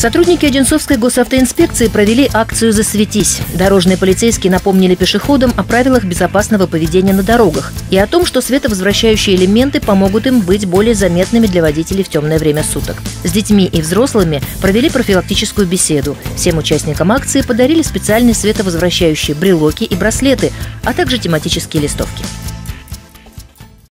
Сотрудники Одинцовской госавтоинспекции провели акцию «Засветись». Дорожные полицейские напомнили пешеходам о правилах безопасного поведения на дорогах и о том, что световозвращающие элементы помогут им быть более заметными для водителей в темное время суток. С детьми и взрослыми провели профилактическую беседу. Всем участникам акции подарили специальные световозвращающие брелоки и браслеты, а также тематические листовки.